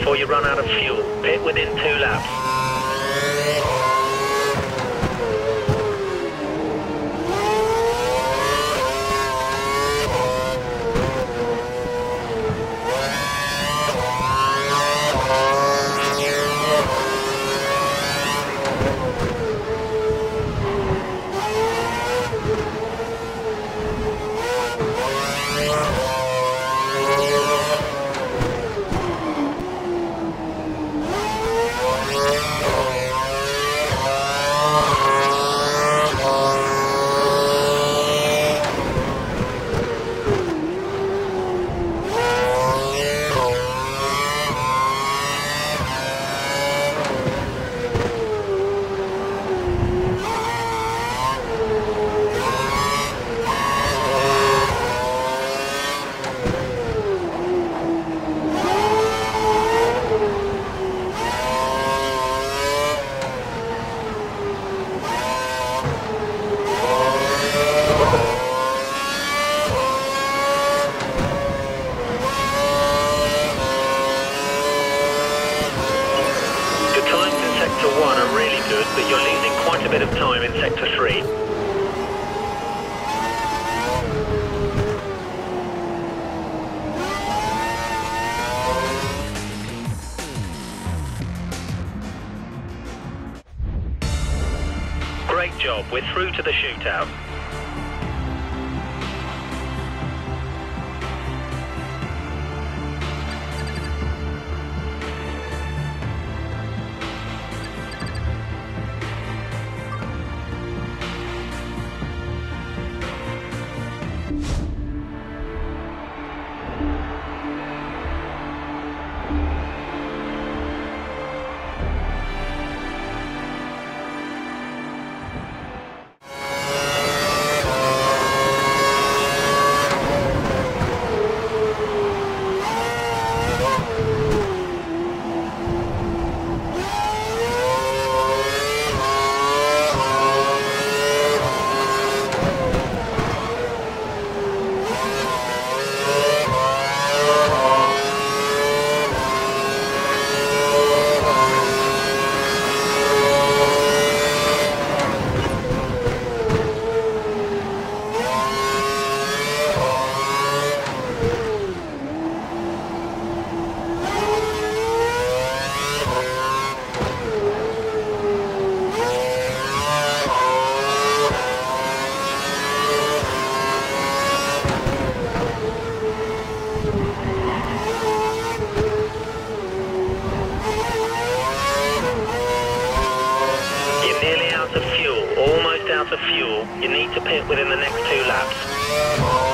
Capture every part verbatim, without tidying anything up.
before you run out of fuel. Pit within two laps. But you're losing quite a bit of time in Sector three. Great job, we're through to the shootout. Out of fuel, you need to pit within the next two laps.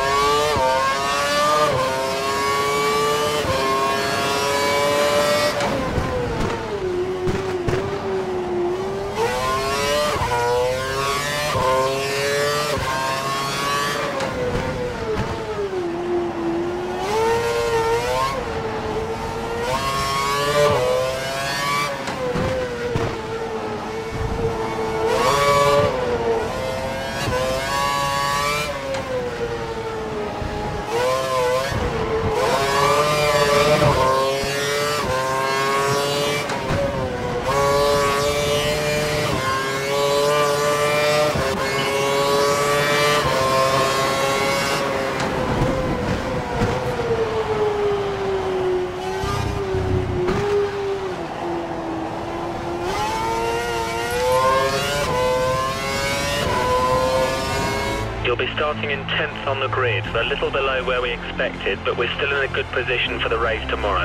You'll be starting in tenth on the grid, so a little below where we expected, but we're still in a good position for the race tomorrow.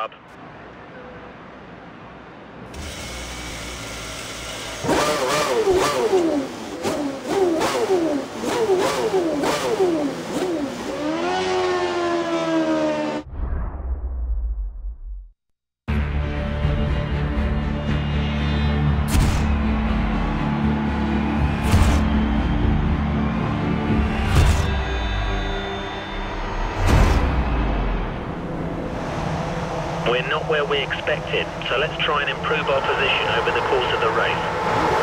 sub. We're not where we expected, so let's try and improve our position over the course of the race.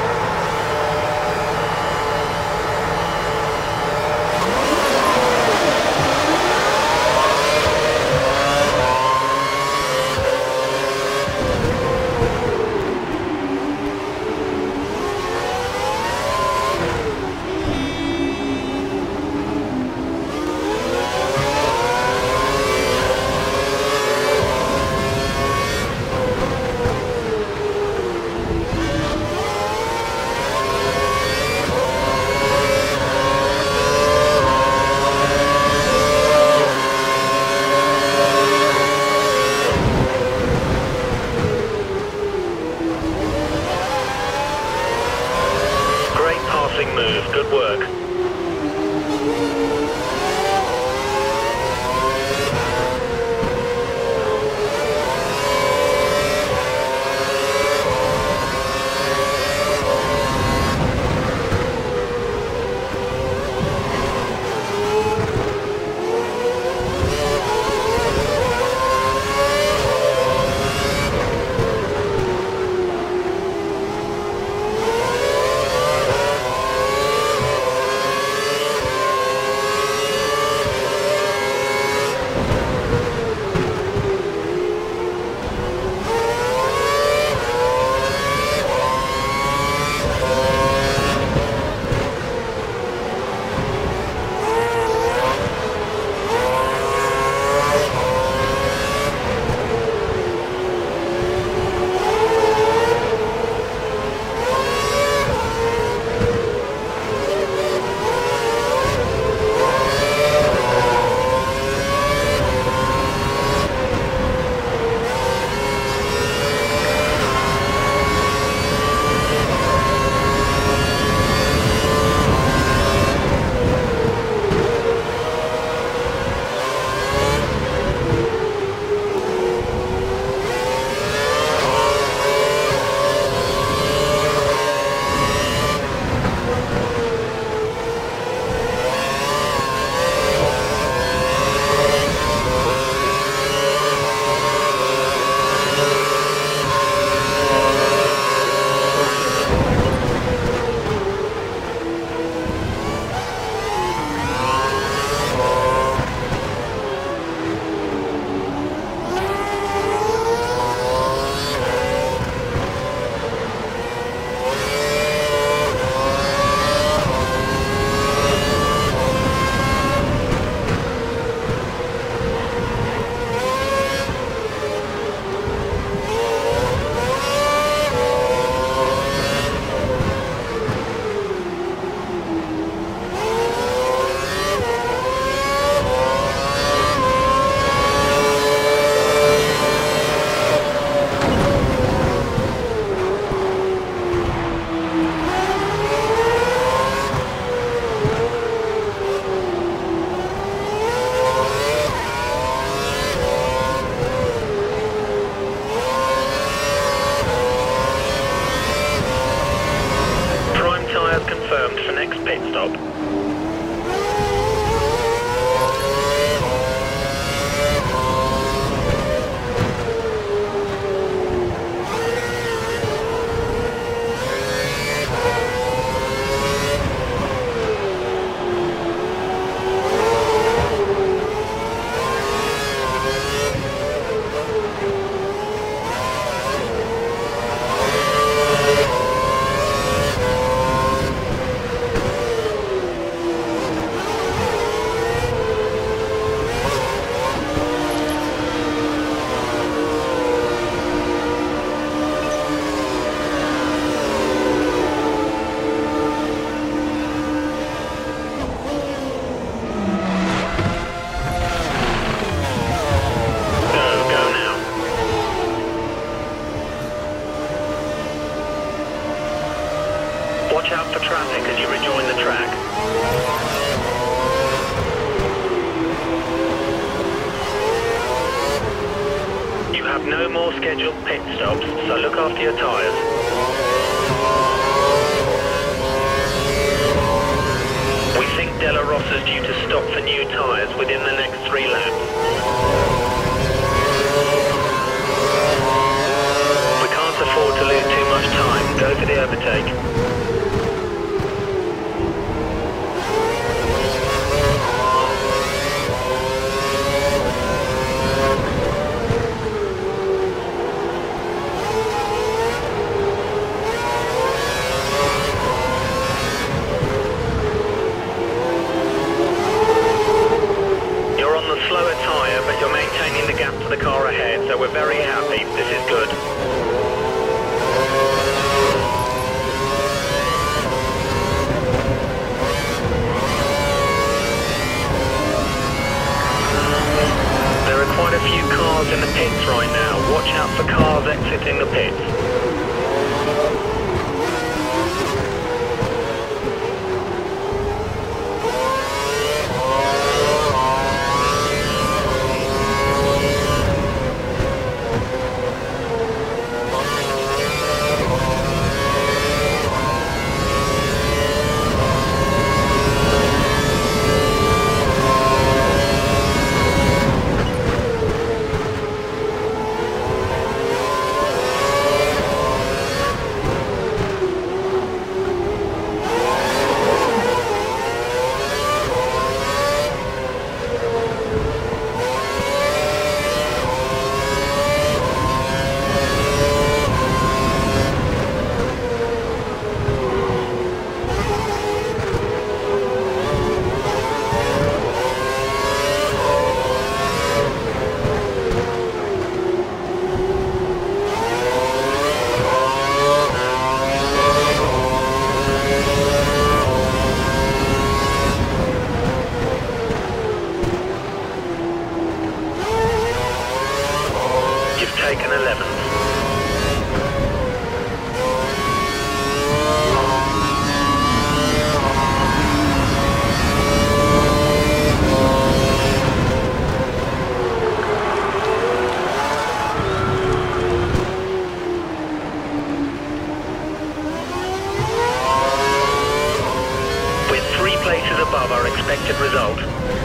more scheduled pit stops, so look after your tyres. We think De La Rosa's due to stop for new tyres within the next three laps. We can't afford to lose too much time. Go for the overtake. Slower tyre, but you're maintaining the gap to the car ahead, so we're very happy. This is good. There are quite a few cars in the pits right now. Watch out for cars exiting the pits. Taken eleventh. We're three places above our expected result.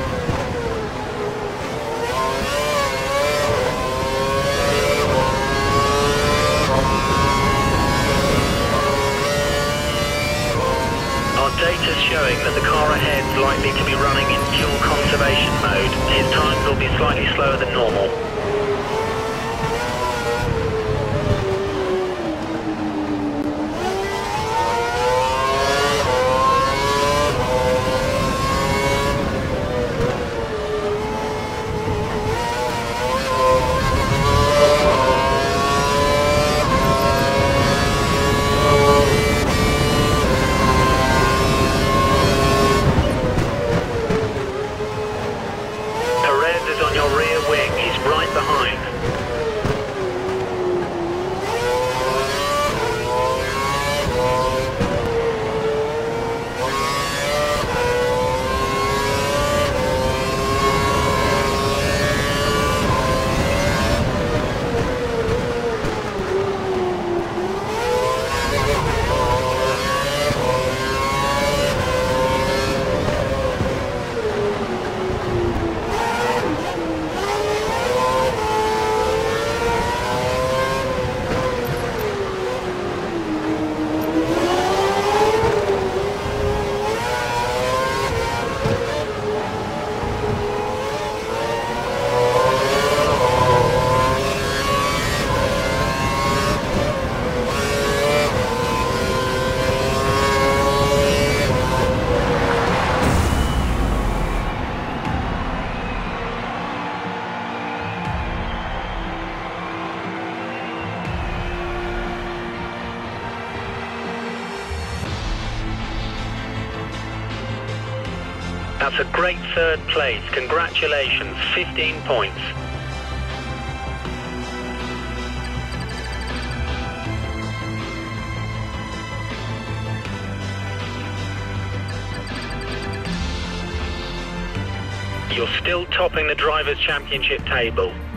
Data's showing that the car ahead is likely to be running in fuel conservation mode. His times will be slightly slower than normal. On your rear wing, he's right behind. That's a great third place. Congratulations, fifteen points. You're still topping the Drivers' Championship table.